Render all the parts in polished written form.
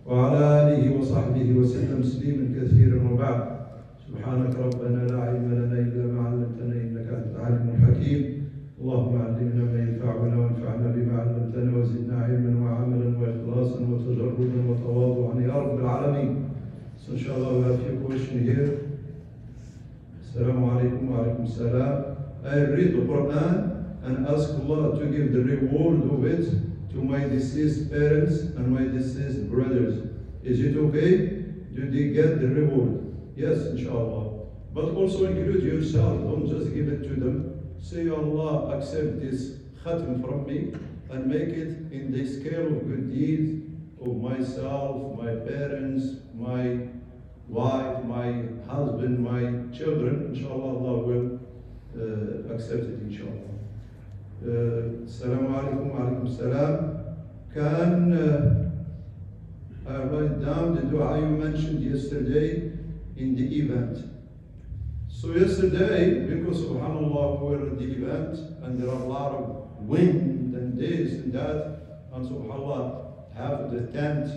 وعلى آله وصحبه وسلم تسليما كثيرا وبعد. سبحانك ربنا لا علم لنا إلا ما علمتنا إنك أنت العليم الحكيم. اللهم علمنا ما ينفعنا وانفعنا بما علمتنا وزدنا علما وعملا وإخلاصا وتجردا وتواضعا يا رب العالمين. So inshallah we have a few questions here. Assalamu alaikum wa alaikum salam. I read the Quran and ask Allah to give the reward of it to my deceased parents and my deceased brothers. Is it okay? Do they get the reward? Yes, inshallah. But also include yourself. Don't just give it to them. Say, Allah, accept this khatam from me and make it in the scale of good deeds of myself, my parents, my wife, my husband, my children. Inshallah, Allah will accept it, inshallah. Assalamu alaikum wa alaikum salam. Can I write down the dua you mentioned yesterday in the event? So yesterday, because subhanAllah, we were at the event and there are a lot of wind and this and that, and subhanAllah, half the tent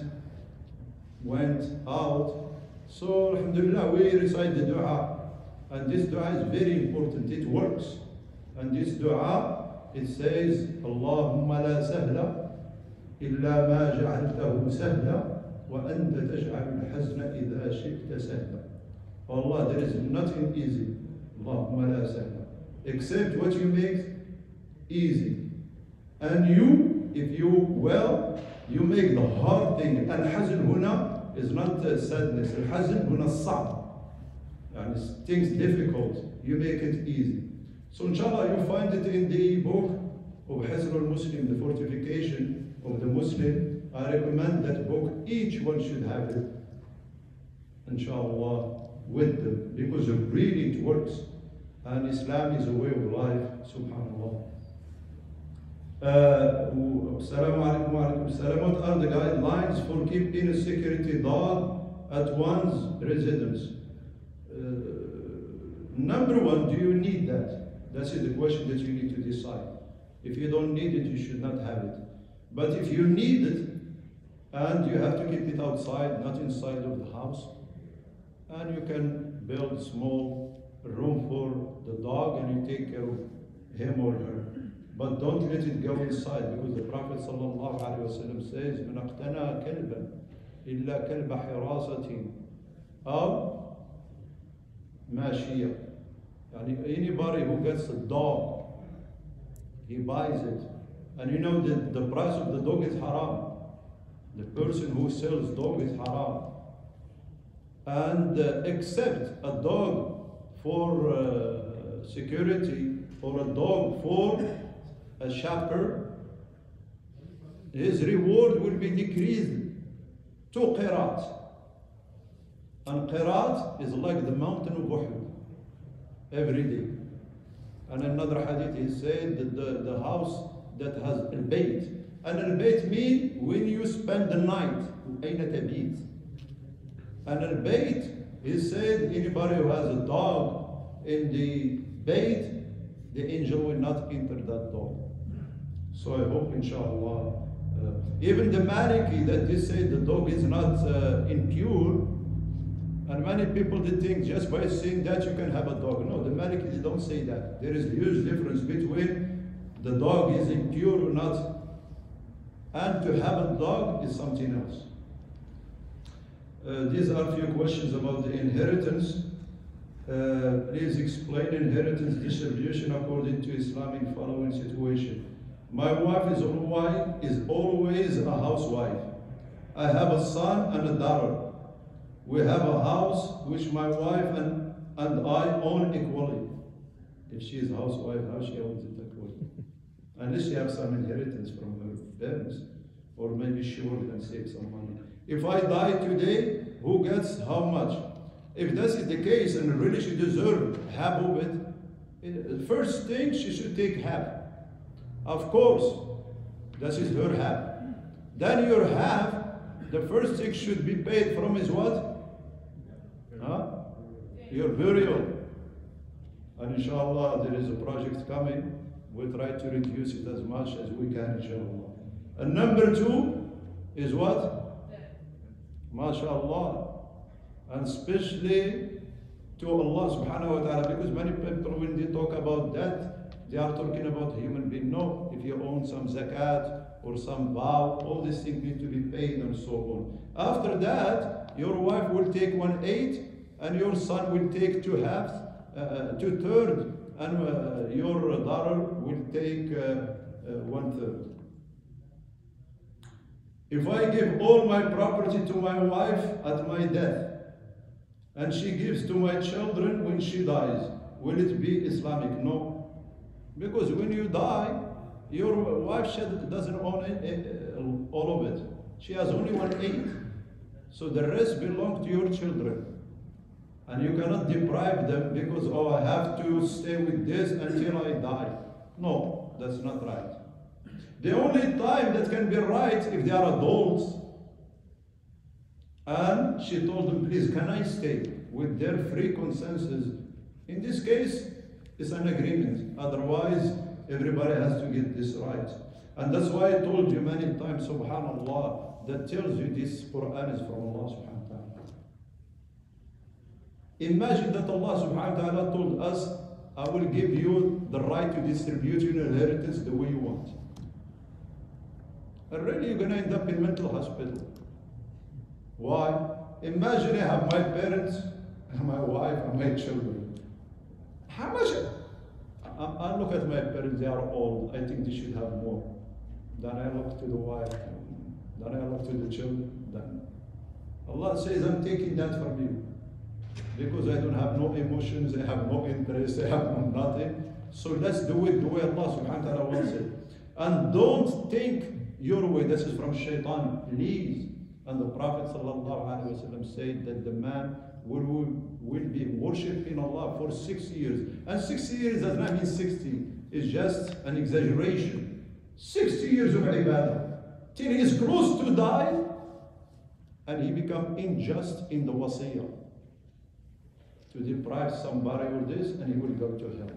went out. So alhamdulillah, we recite the dua. And this dua is very important, it works. And this dua, it says, Allahumma la sahla illa ma ja'altahu sahla wa anta taj'al al-hazna idha shi'ta sahla. Allah, there is nothing easy. Allahumma la sahla. Except what you make easy. And you, if you make the hard thing. Al-hazn huna is not sadness. Al-hazn huna as-sa'b. And things difficult, you make it easy. So inshallah, you find it in the book of Hisn al-Muslim, the fortification of the Muslim. I recommend that book. Each one should have it, inshallah, with them, because really it works. And Islam is a way of life, subhanallah. Assalamu alaikum wa alaikum salam. What are the guidelines for keeping a security dog at one's residence? Number one, do you need that? That's the question that you need to decide. If you don't need it, you should not have it. But if you need it, and you have to keep it outside, not inside of the house, and you can build a small room for the dog and you take care of him or her. But don't let it go inside, because the Prophet ﷺ says, مَنْ اقْتَنَى كَلْبًا إِلَّا كَلْبَ حِرَاسَةٍ أو ماشية. Anybody who gets a dog, he buys it. And you know that the price of the dog is haram. The person who sells dog is haram. And except a dog for security or a dog for a shepherd, his reward will be decreased to qirat. And qirat is like the mountain of Uhud every day. And another hadith is said that the house that has al-bayt. And al-bayt means when you spend the night, أين تبيت? And al-bayt is said anybody who has a dog in the bayt, the angel will not enter that dog. So I hope inshallah, even the Maliki that they say the dog is not impure, and many people they think just by saying that you can have a dog. No, the Maliki they don't say that. There is a huge difference between the dog is impure or not, and to have a dog is something else. These are a few questions about the inheritance. Please explain inheritance distribution according to Islamic following situation. My wife is always a housewife. I have a son and a daughter. We have a house which my wife and I own equally. If she is a housewife, how she owns it equally? Unless she has some inheritance from her parents, or maybe she worked and saved some money. If I die today, who gets how much? If that is the case and really she deserves half of it, first thing she should take half. Of course, that is her half. Then your half, the first thing should be paid from is what? Your burial. And inshallah, there is a project coming. We'll try to reduce it as much as we can, inshallah. And number two is what? MashaAllah. And especially to Allah subhanahu wa ta'ala, because many people, when they talk about that, they are talking about human being. No, if you own some zakat or some vow, all these things need to be paid and so on. After that, your wife will take 1/8 and your son will take 2/2, 2/3, and your daughter will take 1/3. If I give all my property to my wife at my death, and she gives to my children when she dies, will it be Islamic? No. Because when you die, your wife doesn't own all of it. She has only 1/8. So the rest belongs to your children. And you cannot deprive them because, oh, I have to stay with this until I die. No, that's not right. The only time that can be right if they are adults. And she told them, please, can I stay? With their free consensus. In this case, it's an agreement. Otherwise, everybody has to get this right. And that's why I told you many times, subhanAllah, that tells you this Quran is from Allah subhanahu wa ta'ala. Imagine that Allah subhanahu wa ta'ala told us, I will give you the right to distribute your inheritance the way you want. And really, you're going to end up in mental hospital. Why? Imagine I have my parents, and my wife, and my children. How much? I look at my parents, they are old. I think they should have more. Then I look to the wife, then I look to the children. Then Allah says, I'm taking that from you. Because I don't have no emotions, I have no interest, I have no nothing. So let's do it the way Allah subhanahu wa ta'ala wants it. And don't think your way. This is from shaitan, please. And the Prophet ﷺ said that the man will be worshipping Allah for 6 years. And 60 years does not mean 60. It's just an exaggeration. 60 years of ibadah. Till he is close to die. And he become unjust in the wasiyah. To deprive somebody of this, and he will go to hell.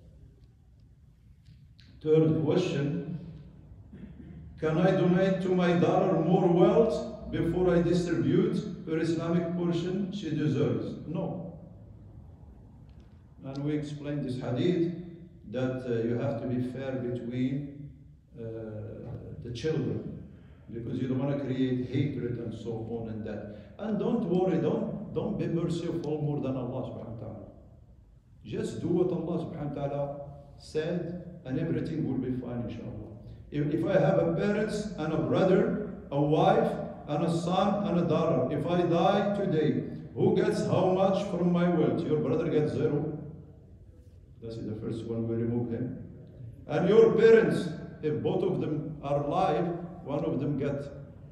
Third question. Can I donate to my daughter more wealth before I distribute her Islamic portion she deserves? No. And we explained this hadith that you have to be fair between the children, because you don't want to create hatred and so on and that. And don't worry, don't be merciful more than Allah subhanahu wa ta'ala. Just do what Allah subhanahu wa ta'ala said, and everything will be fine, inshallah. If I have a parents and a brother, a wife, and a son and a daughter, if I die today, who gets how much from my wealth? Your brother gets 0. That's the first one, we remove him. And your parents, if both of them are alive, one of them gets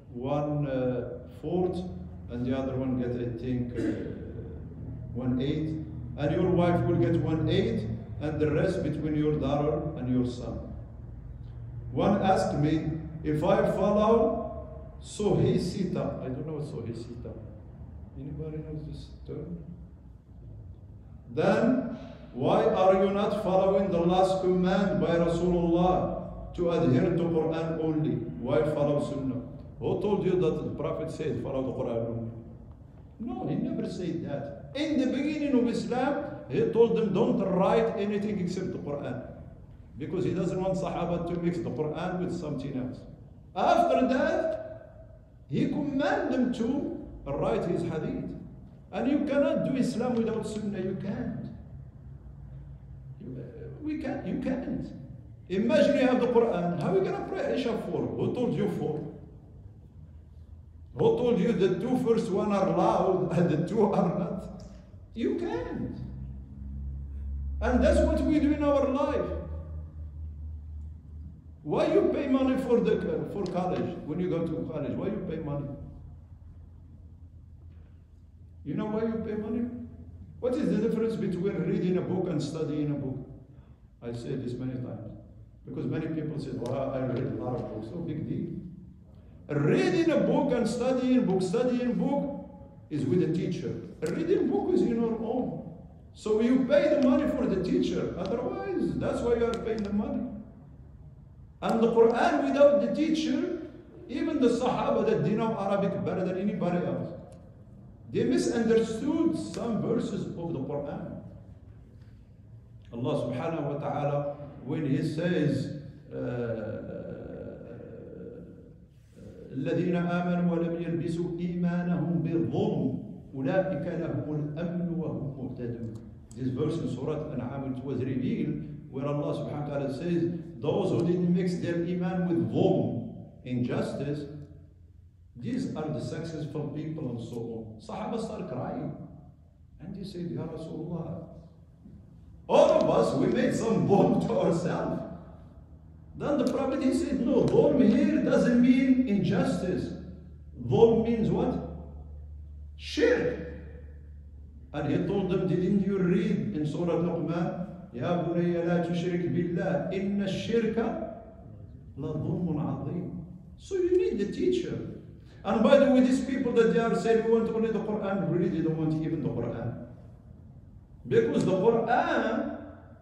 1/4, and the other one gets, I think, 1/8. And your wife will get 1/8, and the rest between your daughter and your son. One asked me, if I follow Sohi Sita, I don't know what Sohi Sita. Anybody knows this term? Then, why are you not following the last command by Rasulullah to adhere to Quran only? Why follow Sunnah? Who told you that the Prophet said follow the Quran only? No, he never said that. In the beginning of Islam, he told them don't write anything except the Quran. Because he doesn't want Sahaba to mix the Quran with something else. After that, he commanded them to write his hadith. And you cannot do Islam without Sunnah. You can't. You can't. Imagine you have the Quran. How are you going to pray Isha 4? Who told you 4? Who told you the 2 first one are loud and the 2 are not? You can't. And that's what we do in our life. Why you pay money for college? When you go to college, why you pay money? You know why you pay money? What is the difference between reading a book and studying a book? I said this many times. Because many people said, well, I read a lot of books. No big deal. Reading a book and studying a book is with a teacher. Reading a book is in your own. So you pay the money for the teacher. Otherwise, that's why you are paying the money. And the Quran without the teacher Even the Sahaba that didn't know Arabic better than anybody else, they misunderstood some verses of the Quran. Allah subhanahu wa ta'ala, when He says, الذين آمنوا ولم يلبسوا إيمانهم بالظلم أولئك لهم الأمن وهم مهتدون. This verse in Surah Al-An'am, it was revealed where Allah subhanahu wa ta'ala says, those who didn't mix their iman with dhulm, injustice, these are the successful people and so on. Sahaba started crying. And they said, Ya Rasulullah, all of us, we made some dhulm to ourselves. Then the Prophet, he said, no, dhulm here doesn't mean injustice. Dhulm means what? Shirk. And he told them, didn't you read in Surah Luqman, يا بني لا تشرك بالله إن الشرك لظلم عظيم. So you need the teacher. And by the way, these people that they are saying we want only the Quran, really they don't want even the Quran. Because the Quran,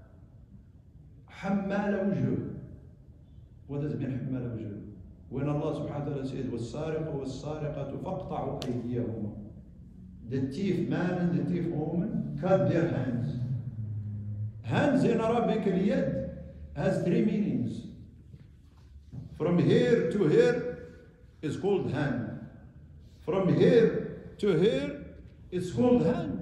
حمال وجه. What does it mean حمال وجه? When Allah subhanahu wa ta'ala says, وَالسَّارِقُ وَالسَّارِقَةُ فَاقْطَعُوا أَيْدِيَهُمَا. The thief man and the thief woman cut their hands. Hands in Arabic, اليد, has three meanings. From here to here is called hand. From here to here is called hand.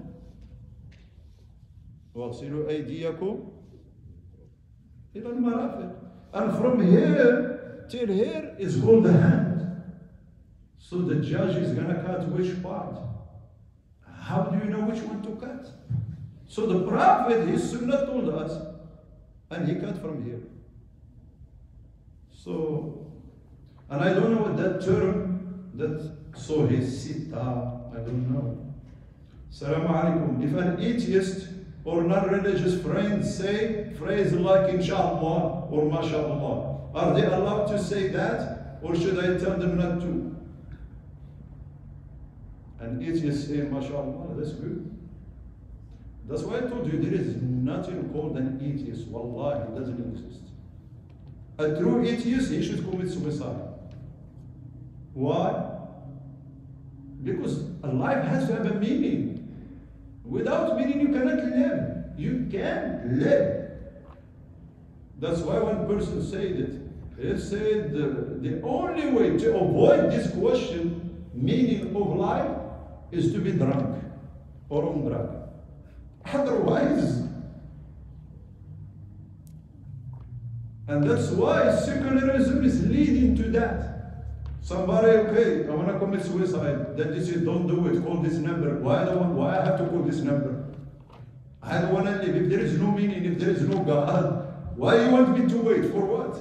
وَاغْسِلُوا أَيْدِيَكُمْ إِلَى الْمَرَافِقِ. And from here till here is called the hand. So the judge is going to cut which part? How do you know which one to cut? So the Prophet, his sunnah told us, and he cut from here. So, and I don't know what that term, so his sita, I don't know. Assalamu alaikum. If an atheist or non-religious friend say phrase like inshallah or mashallah, are they allowed to say that, or should I tell them not to? An atheist say mashallah, that's good. That's why I told you there is nothing called an atheist. Wallahi, it doesn't exist. A true atheist, he should commit suicide. Why? Because a life has to have a meaning. Without meaning, you cannot live. You can't live. That's why one person said it. He said the only way to avoid this question, meaning of life, is to be drunk or on drug. Otherwise, and that's why secularism is leading to that. Somebody, okay, I want to commit suicide. Then they say, don't do it, call this number. Why I have to call this number? I don't want to live. If there is no meaning, if there is no God, why you want me to wait? For what?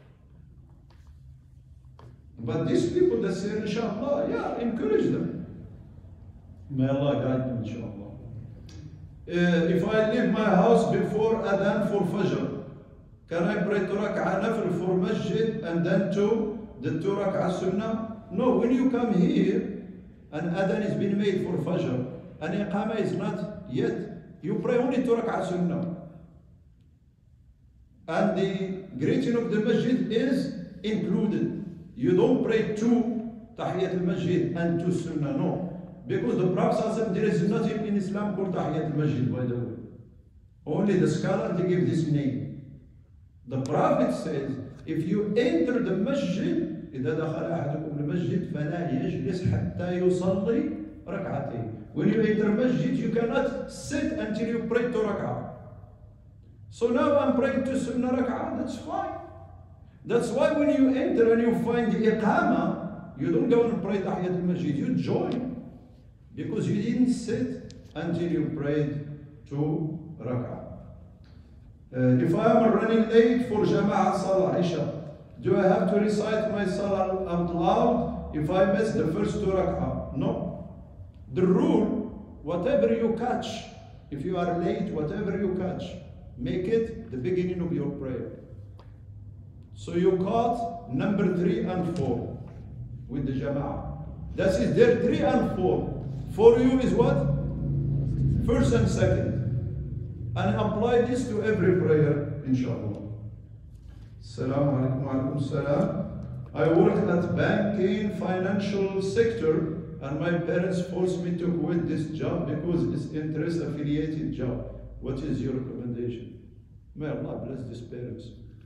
But these people that say, inshallah, yeah, encourage them. May Allah guide them, inshallah. If I leave my house before Adhan for Fajr, can I pray 2 rak'ah nafil for Masjid and then the 2 rak'ah Sunnah? No, when you come here and Adhan is being made for Fajr and Iqamah is not yet, you pray only 2 rak'ah Sunnah. And the greeting of the Masjid is included. You don't pray 2 Tahiyyat al-Masjid and 2 Sunnah, no. Because the Prophet, there is nothing in Islam called Tahiyyat al-Masjid, by the way. Only the scholar, they give this name. The Prophet says, if you enter the Masjid, إذا دخل أحدكم المسجد فلا يجلس حتى يصلي ركعتين. When you enter Masjid, you cannot sit until you pray 2 rak'ah. So now I'm praying 2 Sunnah rak'ah, that's fine. That's why when you enter and you find the Iqamah, you don't go and pray Tahiyyat al-Masjid, you join. Because you didn't sit until you prayed 2 rak'ah. If I am running late for Jama'ah Salah Isha, do I have to recite my Salah out loud if I miss the first 2 rak'ah? No. The rule, whatever you catch, if you are late, whatever you catch, make it the beginning of your prayer. So you caught number 3 and 4 with the Jama'ah. That is there 3 and 4. For you is what? First and second. And apply this to every prayer, inshallah. Assalamu alaikum wa alaikum salam. I worked at banking, financial sector, and my parents forced me to quit this job because it's interest affiliated job. What is your recommendation? May Allah bless these parents.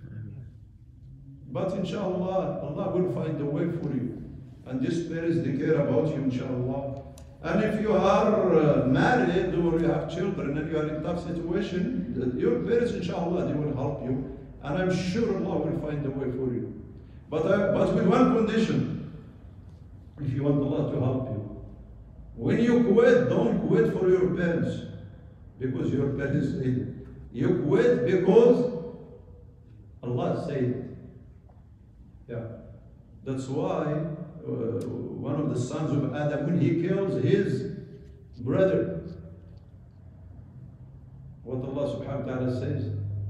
But inshallah, Allah will find a way for you. And these parents, they care about you, inshallah. And if you are married or you have children and you are in tough situation, your parents, inshallah, they will help you. And I'm sure Allah will find a way for you. But with one condition, if you want Allah to help you. When you quit, don't quit for your parents, because your parents said it. You quit because Allah said it. Yeah. That's why one of the sons of Adam, when he kills his brother, what Allah subhanahu wa ta'ala says,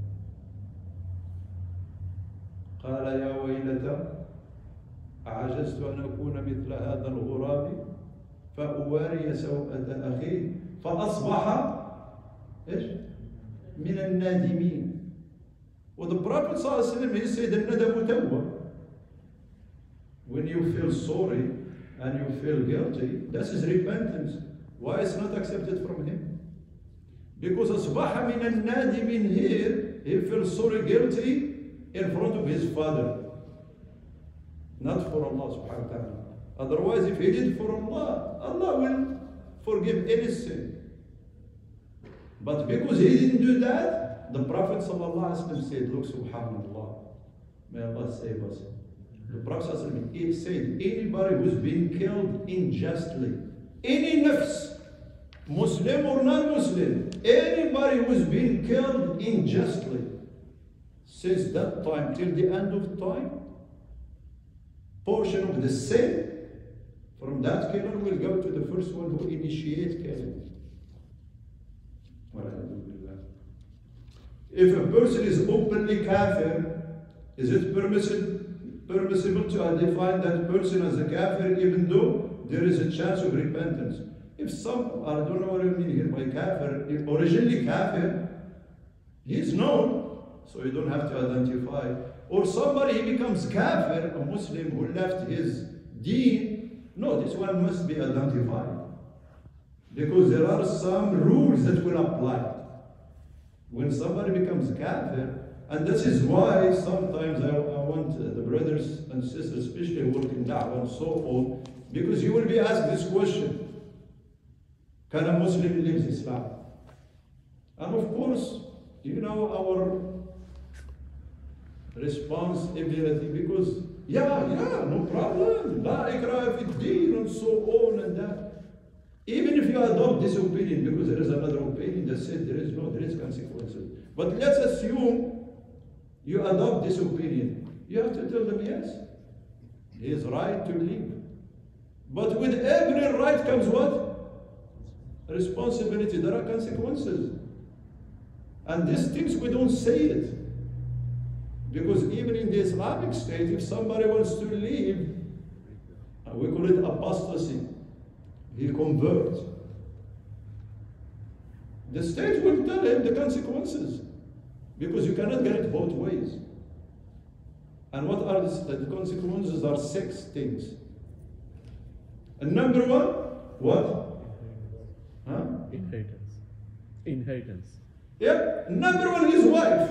قال يا ويلتى أعجزت أن أكون مثل هذا الغراب فأواري سوءة أخيه فأصبح إيش؟ من النادمين. Well, the Prophet ﷺ, he said, الندم توبة. When you feel sorry and you feel guilty, that is repentance. Why is not accepted from him? Because أصبح من النادمين here, he feels sorry, guilty in front of his father, not for Allah subhanahu wa ta'ala. Otherwise, if he did for Allah, Allah will forgive any sin. But because he didn't do that, the Prophet sallallahu alaihi wasallam said, look, subhanallah, may Allah save us. The Prophet sallallahu alaihi wasallam said, anybody who's been killed unjustly, any nafs, Muslim or non-Muslim, anybody who's been killed unjustly, since that time till the end of time, portion of the sin from that killer will go to the first one who initiates killing. If a person is openly kafir, is it permissible to define that person as a kafir even though there is a chance of repentance? If some, I don't know what you mean here by kafir, if originally kafir, he is known, so you don't have to identify. Or somebody he becomes kafir, a Muslim who left his deen, no, this one must be identified. Because there are some rules that will apply. When somebody becomes kafir, and this is why sometimes I want the brothers and sisters, especially who work in da'wah and so on, because you will be asked this question, can a Muslim live Islam? And of course, you know our responsibility, because no problem, la ikraha fi din and so on and that. Even if you adopt this opinion, because there is another opinion that said there is consequences. But let's assume you adopt this opinion. You have to tell them yes, he is right to leave. But with every right comes what? Responsibility. There are consequences. And these things we don't say it. Because even in the Islamic State, if somebody wants to leave, we call it apostasy. He converts. The state will tell him the consequences. Because you cannot get it both ways. And what are the consequences? Are 6 things. And number 1, what? Inheritance. Yeah. Number 1, his wife.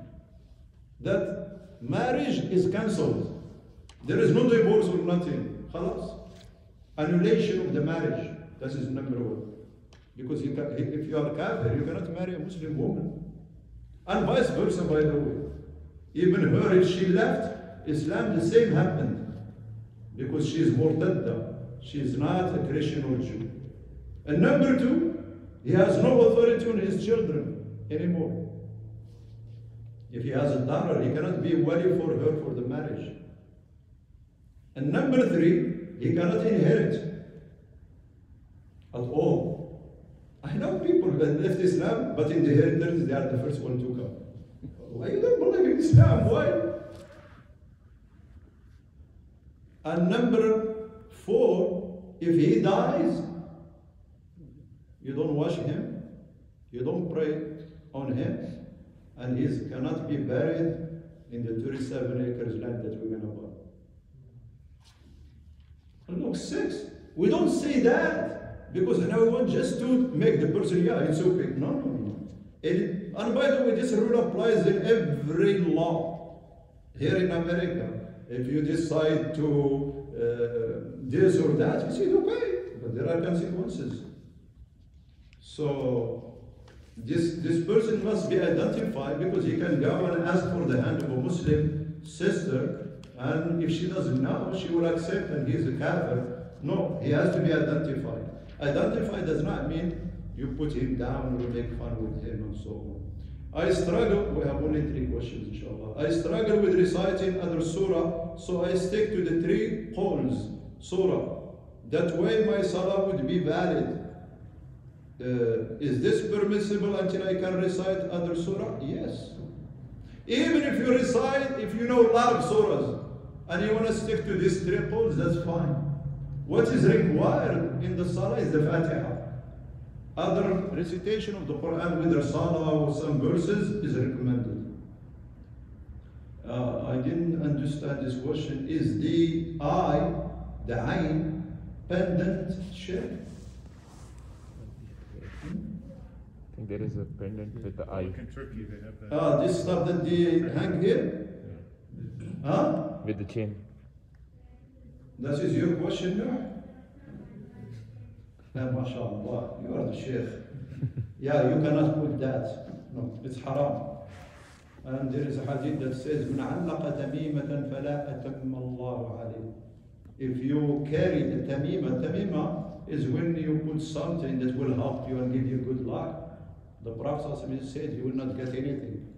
That marriage is cancelled. There is no divorce or nothing. Khalas. Annulation of the marriage. That is number 1. Because if you are kafir, you cannot marry a Muslim woman. And vice versa, by the way. Even her, if she left Islam, the same happened. Because she is murtadda. She is not a Christian or Jew. And number 2, he has no authority on his children anymore. If he has a daughter, he cannot be wali for her for the marriage. And number 3, he cannot inherit at all. I know people that left Islam, but in the inheritance they are the first one to come. Why you don't believe in Islam? Why? And number 4, if he dies, you don't wash him, you don't pray on him, and he cannot be buried in the 37 acres land that we're going to buy. Look, 6. We don't say that because now we want just to make the person, yeah, it's okay. No, no, no. And by the way, this rule applies in every law. Here in America, if you decide to this or that, you say, okay, but there are consequences. So this person must be identified because he can go and ask for the hand of a Muslim sister, and if she doesn't know, she will accept and he's a kafir. No, he has to be identified. Identified does not mean you put him down or make fun with him and so on. I struggle, we have only 3 questions inshallah. I struggle with reciting other surah, so I stick to the 3 poles surah. That way my salah would be valid. Is this permissible until I can recite other surah? Yes. Even if you recite, if you know a lot of surahs, and you want to stick to these 3 poles, that's fine. What is required in the salah is the Fatiha. Other recitation of the Quran with the salah or some verses is recommended. I didn't understand this question. Is the eye, the ayn, pendant shape? I think there is a pendant with the eye. In Turkey, they have that. This stuff that they hang here? Huh? With the chain. That is your question now? MashaAllah, you are the sheikh. Yeah, you cannot put that. No, it's haram. And there is a hadith that says, مَنْ عَلَّقَ تَمِيمَةً فَلَا أَتَمَّ اللَّهُ عَلَيْهِ. If you carry the tamima is when you put something that will help you and give you good luck. The Prophet said you will not get anything.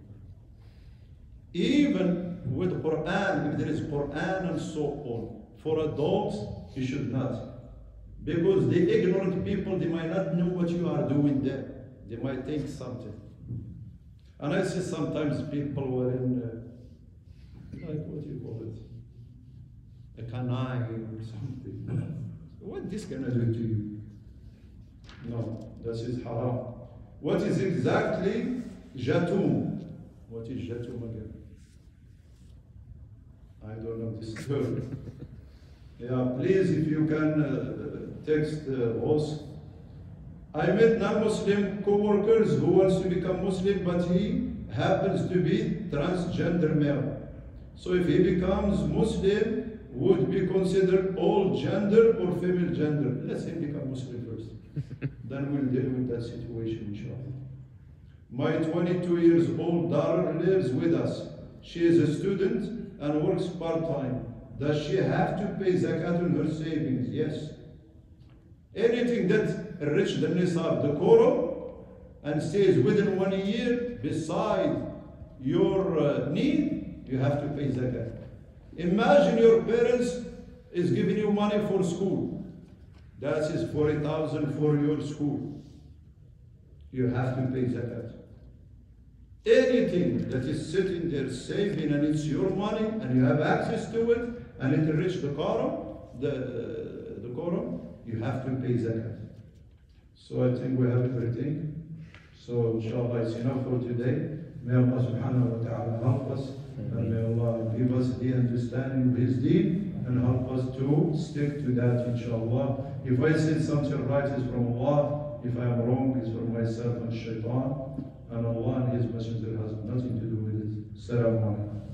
Even with Quran, if there is Quran and so on, for adults, you should not. Because the ignorant people, they might not know what you are doing there. They might think something. And I see sometimes people were in, like what do you call it? A canine or something. What this gonna do to you? No, this is haram. What is exactly jatum? What is jatum again? I don't know this term. Yeah, please, if you can text us. I met non-Muslim co-workers who wants to become Muslim, but he happens to be transgender male. So if he becomes Muslim, would be considered all gender or female gender? Let him become Muslim first. Then we'll deal with that situation, inshallah. My 22 years old daughter lives with us. She is a student and works part-time. Does she have to pay zakat on her savings? Yes. Anything that enriches the nisab, the quorum, and stays within 1 year beside your need, you have to pay zakat. Imagine your parents is giving you money for school. That is 40,000 for your school. You have to pay zakat. Anything that is sitting there saving and it's your money and you have access to it and it enriches the quorum, the quorum, you have to pay zakat. So I think we have everything. So inshallah it's enough for today. May Allah subhanahu wa ta'ala help us and may Allah give us the understanding of His deen and help us to stick to that inshallah. If I said something right is from Allah, if I am wrong it's from myself and shaitan, and Allah and His Messenger has nothing to do with it. Assalamu alaikum.